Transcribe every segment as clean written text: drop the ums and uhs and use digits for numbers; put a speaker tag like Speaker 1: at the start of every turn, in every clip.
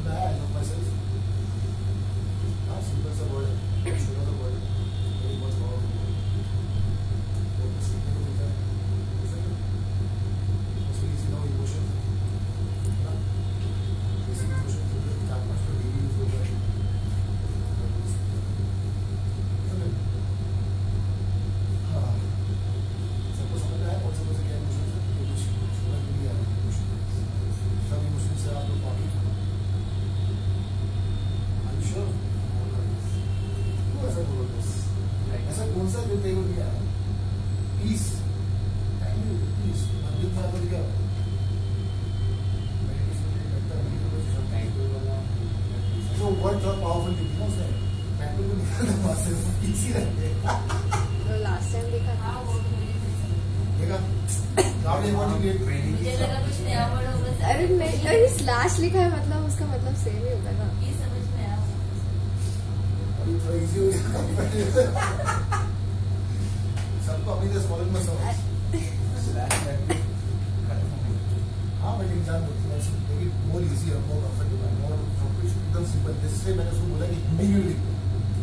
Speaker 1: में आया, I love my self. हाँ, सिंपल सा वर्ड है, छोटा सा वर्ड है, लेकिन बहुत पावरफुल है। तो सीखने को मिलता है, उसमें किसी ना इमोशन, बेसिक इमोशन 4-5 तो डेली यूज होता है। हाँ, सबको समझ में आया कौन सा क्या इमोशन है, तो कुछ समझ में नहीं आ रहा इमोशन, सब इमोशन से आप लोग वाकिफ हो। आई एम श्योर क्यों ऐसा बोलो, बस ऐसा कौन सा जो तेरे नहीं आया? पीस, पीस मंदिर था तो क्या तो वर्ड थोड़ा पावरफुल थी ना उसने, बैटल को निकालना वहाँ से पीस ही रहते
Speaker 2: तो लास्ट टाइम देखा था
Speaker 1: देखा गाँव ने बहुत ही
Speaker 3: मुझे लगा कुछ नया वर्ड होगा।
Speaker 2: अरे नहीं, अरे स्लैश लिखा है मतलब उसका मतलब सेम ही होगा ना।
Speaker 3: ये समझ में आया।
Speaker 1: अभी थोड़ा इजी हो जाएगा सबको अपनी तरह स्मॉल में समझ। हाँ बट इंसान लेकिन मोर इजी है, मोर कंफर्टेबल, मोर एकदम सिंपल। जिससे मैंने उसको बोला कि हिंदी में लिख दो,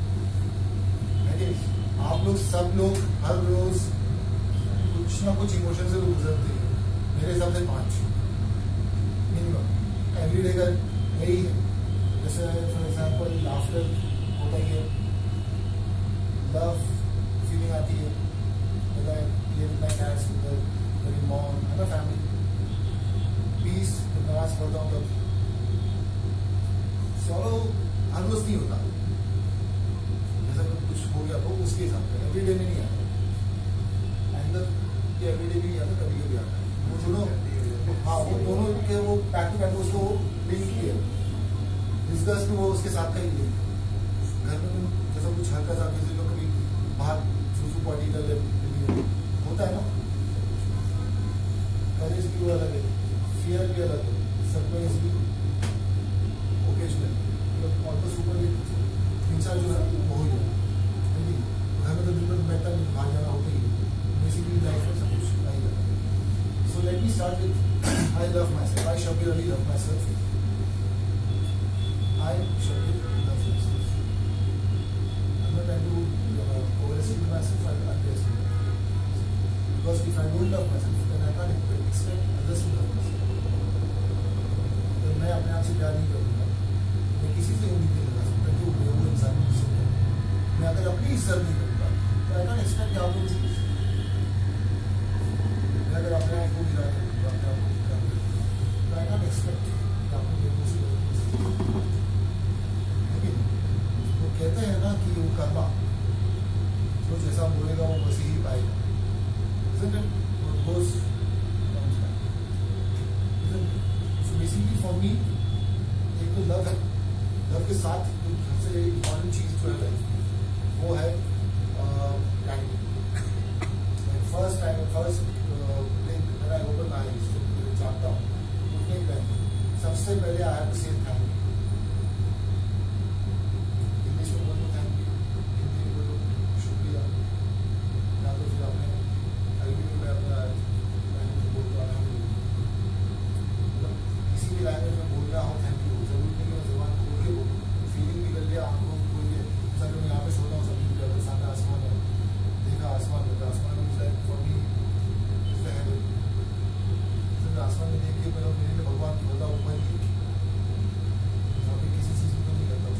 Speaker 1: आप लोग सब लोग हर रोज कुछ ना कुछ इमोशन से तो गुजरते हैं, मेरे हिसाब से 5 मिनिमम एवरीडे का यही है। जैसे फॉर एग्जाम्पल लाफ्टर होता ही है, लव फीलिंग आती है, मॉम है ना, फैमिली, पीस नमाज पढ़ता हूँ तब, सॉरो हर रोज नहीं होता, जैसा कुछ हो गया तो उसके हिसाब से एवरीडे में नहीं आता, एंगर ये एवरीडे भी आता, कभी कभी आता है। वो दोनों, हाँ वो दोनों के वो बैक टू बैक उसको लिंक किया, डिस्कस भी वो उसके साथ का ही लिंक। घर में जैसा कुछ हल्का सा किसी लोग कभी बाहर सुसु पॉटी कर ले होता है ना, करेज भी वो अलग है, फियर भी अलग है, सरप्राइज भी ओकेजनल, मतलब ऑलमोस्ट ऊपर 3-4 जो है वो हो गया। घर में तो दिन भर बैठता नहीं, बाहर जाना होता ही है, बेसिकली लाइफ में सब कुछ आई जाता है। So let me start with I love my self. I Shabbir Ali love my self. I Shabbir love my self. I'm not trying to overestimate myself, I underestimate myself. Because if I don't love myself, then I can't expect others to love myself. तो मैं अपने आप से प्यार नहीं करूँगा, मैं किसी से उम्मीद नहीं लगा सकता कि वो इंसान मुझसे करे। मैं अगर अपनी इज्जत नहीं करूँगा तो आई कैन एक्सपेक्ट कि आप लोग मुझे, मैं अगर अपने आप को गिरा करूँगा, अपने आप को गिरा करूँगा, तो आई कैन एक्सपेक्ट कि आप लोग मुझसे करें। लेकिन वो कहते हैं ना कि वो कर्मा, जो जैसा बोलेगा वो वैसे ही पाएगा, isn't it? What goes comes back, isn't it? So basically for me, एक तो लव है, लव के साथ सबसे इम्पोर्टेंट चीज जो है वो है टाइम। फर्स्ट टाइम फर्स्ट मेरा ओपन आईज जाता हूँ उठने के पहले सबसे पहले I have to say thank you. English में बोलो थैंक यू, हिंदी में बोलो शुक्रिया, या तो फिर अपने अरबी में अपना लैंग्वेज बोलता हूँ, मतलब किसी भी लैंग्वेज में बोल रहा हूँ थैंक यू, जरूरी नहीं है जुबान खोल के बोलो, फीलिंग भी कर लिया, आंखों को खोल के सर मैं यहाँ पे सोता हूँ, सभी को सामने आसमान है, देखा आसमान होता, आसमान में like for me is the heaven. आसमान में देख के मेरे लिए भगवान की होता ऊपर ही, किसी चीज को नहीं करता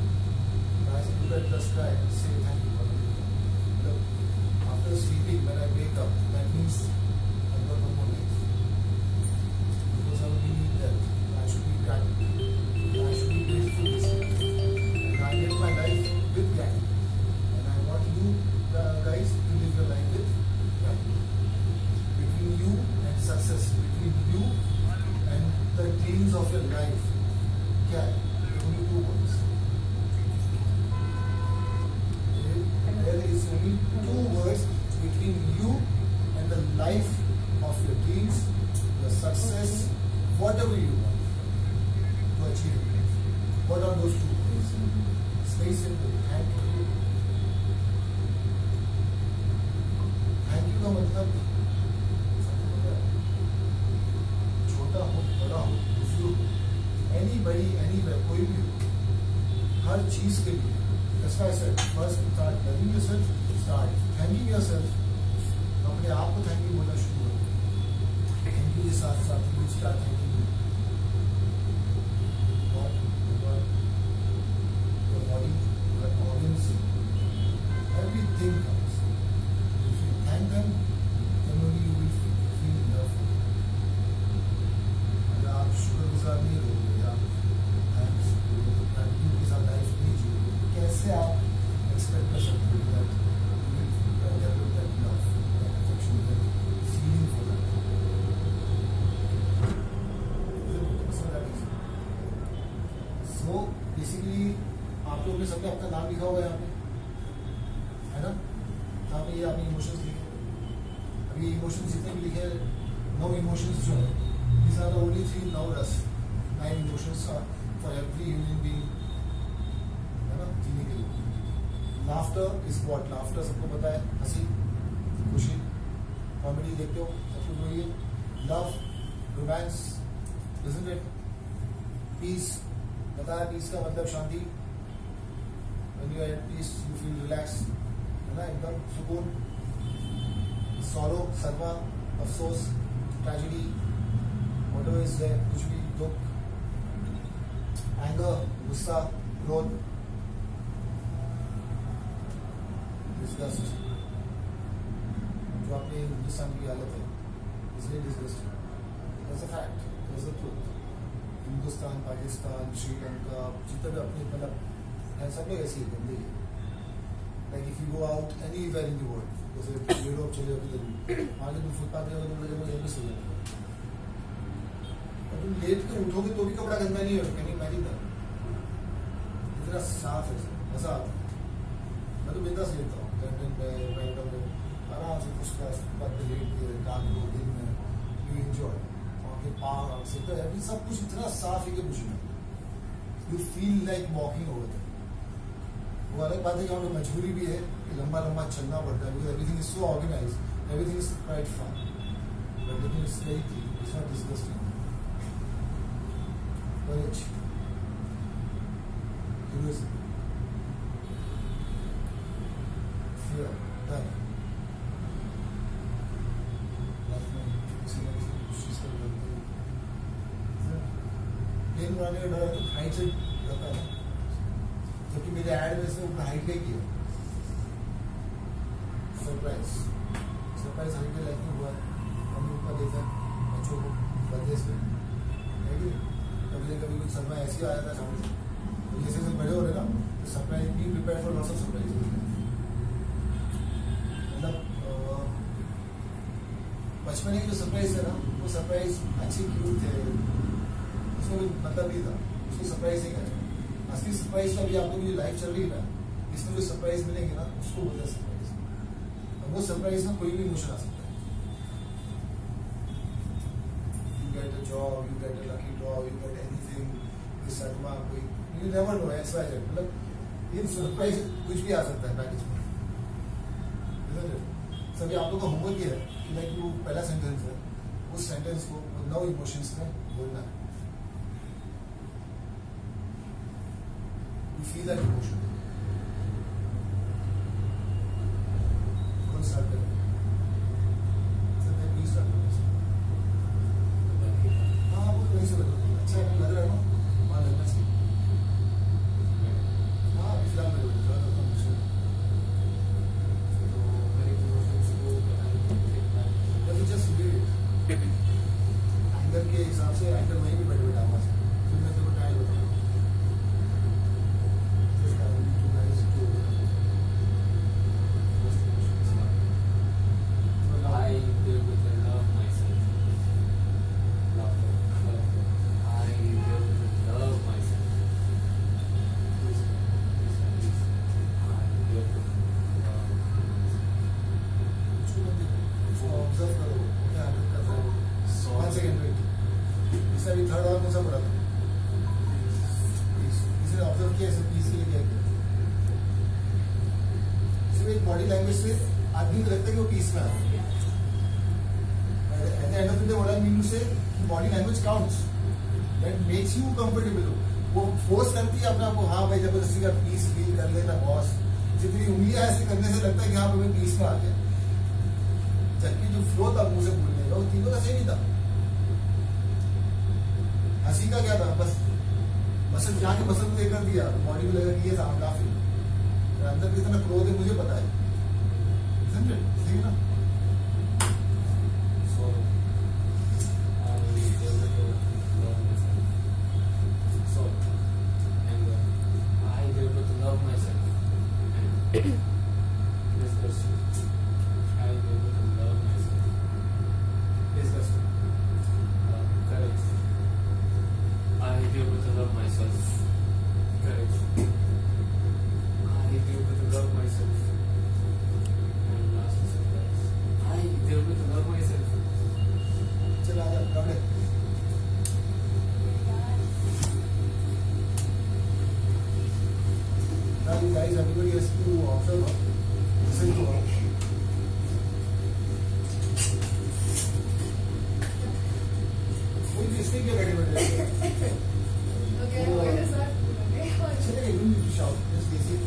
Speaker 1: उसको, say thank you, मतलब after sleeping when I wake up, that means I've got one more life, because I will need that, I should be grateful, I should be grateful, and I live my life with gratitude, and I want you guys to live your life with gratitude. Between you and success, between you and the dreams of your life, क्या है? Only 2 words. There is only 2 words between you and the life of your dreams, your success, whatever you want to achieve. What are those 2 words? It's very simple. Thank you. Thank you का मतलब छोटा हो, बड़ा हो, बुजुर्ग हो, any anybody anywhere, कोई भी हो, हर चीज के लिए that's why I said first start loving yourself, start thanking yourself, अपने आप को थैंक यू बोलना शुरू करो। थैंक यू के साथ साथ you start thanking your body, your organs, everything comes. If you thank them, then only you will feel enough. अगर आप शुक्रगुजार नहीं रहोगे या थैंक्स थैंक यू के साथ लाइफ नहीं जियोगे, कैसे आप एक्सपेक्ट कर सकते हो that you will develop that love, that affection, that feeling for that? It's not that easy. So basically आप लोगों ने सबने अपना नाम लिखा होगा यहाँ पे, है ना? यहाँ पे ये आपने इमोशंस लिखे, अभी इमोशंस जितने भी लिखे, 9 इमोशंस जो है, these are the only 3 now us 9 emotions are for every human being, है ना? जीने के लिए। Laughter is what? लाफ्टर सबको पता है, हंसी, खुशी, कॉमेडी देखते हो सबको जो ये, love, romance, isn't it? Piece, पता है पीस का मतलब शांति, when you are at peace you feel relaxed, है ना, एकदम सुकून। sorrow, सदमा, अफसोस, ट्रेजेडी, whatever is there, कुछ भी, दुख, एंगर, गुस्सा, क्रोध, डिस्गस्ट, जो अपने हिंदुस्तान की हालत है, इसलिए disgust, that's a fact, that's the truth। Hindustan, Pakistan, Sri Lanka, जितने भी अपने मतलब सब लोग ऐसी गंदे हैं। Like if you go out anywhere in the world, जैसे यूरोप चले जाओ किधर भी, वहाँ तुम फुटपाथ पे तुम लोग यहीं पे सो जाओगे, और तुम लेट के उठोगे तो भी कपड़ा गंदा नहीं है, कैन यू इमेजिन दैट? इतना साफ है, मजा आता है। मैं तो बिंदास लेता हूँ लंदन में, बैंगलोर में, आराम से फर्स्ट क्लास फुटपाथ पे लेट के रात को दिन में यू एंजॉय, वहाँ के पार्क से तो अभी सब कुछ इतना साफ है कि कुछ नहीं, you feel like walking over there. वो अलग बात है कि हमें मजबूरी भी है कि लंबा लंबा चलना पड़ता है, because everything is so organise, everything is quite fun, but लेकिन it's very clean, it's not disgusting, very अच्छी। फियर, डर, लाइफ में किसी न किसी चीज का डर, प्लेन उड़ाने का डर है तो हाइट से डरता है, जबकि मेरे ऐड में से उनका हाइट का ही किया। सरप्राइज हाइट के लाइफ में हुआ है, हमने उनका देखा बच्चों को बर्थडेज में, है कि कभी कभी कुछ सदमा ऐसे आया था सामने से, तो जैसे जैसे बड़े हो रहे ना तो surprise be prepare for lots of surprise. मतलब बचपन की जो सरप्राइज है ना, वो सरप्राइज अच्छी क्यूट थे, उसमें कोई मतलब नहीं था, उसको सरप्राइज नहीं करें। असली सरप्राइज का भी आप लोग जो लाइफ चल रही है ना, इसमें जो सरप्राइज मिलेंगे ना, उसको बोलते हैं सरप्राइज। और वो सरप्राइज में कोई भी इमोशन आ सकता है। You get a job, you get a lucky draw, you get anything, कोई सदमा, कोई you never know, X Y Z, मतलब ये सरप्राइज कुछ भी आ सकता है पैकेज में। सभी आप लोग का होमवर्क ये है कि लाइक जो पहला सेंटेंस है, उस सेंटेंस को 9 इमोशंस में बोलना है। You feel that emotion. कौन स्टार्ट करें? प्लीज स्टार्ट करें। हाँ वो वहीं से बताओ, अच्छा लग रहा है ना, वहाँ लगना चाहिए। हाँ फिलहाल मैं बोलूँगा तो मुझे तो मेरे इमोशंस को बताने जस्ट रीड इट एंगर के हिसाब से, एंगर वहीं भी बैठे बैठा हुआ फिर मैं तेरे को ट्राई बताऊँ। थर्ड और कौन सा पढ़ा था? इसने ऑब्जर्व किया ऐसे पीस के लिए क्या किया? सिर्फ एक बॉडी लैंग्वेज से आदमी को लगता है कि वो पीस में आ रहा है। At the end of the day what I mean to say, body language counts. That makes you comfortable हो। वो फोर्स करती है अपने आप को, हाँ भाई जबरदस्ती का पीस फील कर लेना बॉस, जितनी उंगलियां ऐसे करने से लगता है कि हाँ भाई पीस में आ गया, जबकि जो फ्लो था मुंह से बोलने का वो तीनों का सेम ही था। हंसी का क्या था, बस मसल जाके मसल को कर दिया, बॉडी में लगा कि ये साउंड काफी, अंदर कितना क्रोध है मुझे पता है, समझे? सही है ना? चला जा कपड़े। Now you guys, everybody has to observe, listen to her. कोई किसने क्या रेडी बैठे?
Speaker 2: Okay, what is that?
Speaker 1: चलेगा, you don't need to shout. Just basic.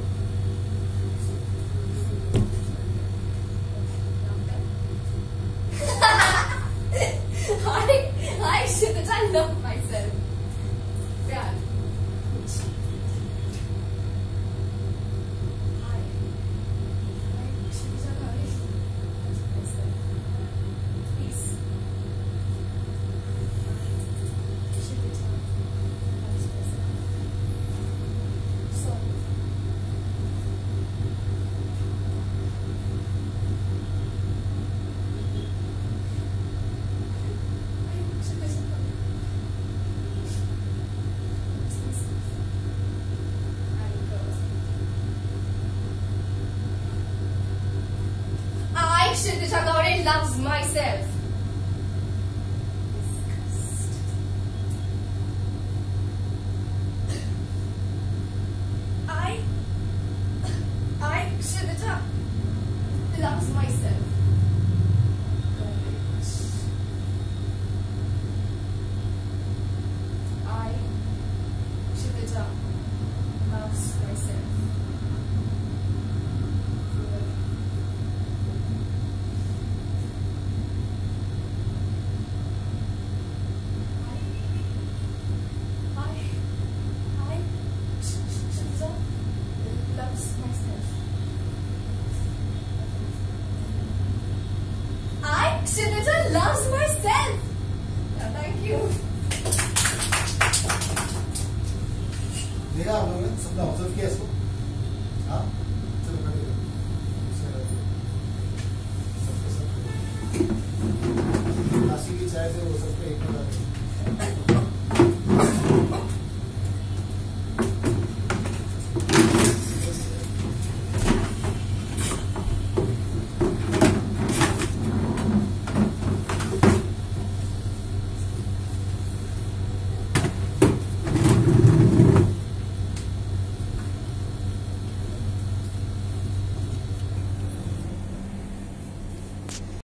Speaker 2: I shouldn't. I love myself. Yeah. Shikha Gauri loves myself. I Shikha loves myself. I Shikha loves myself. Shikha loves myself. Thank you.
Speaker 1: देखा आप लोगों ने, सबने observe किया इसको? हाँ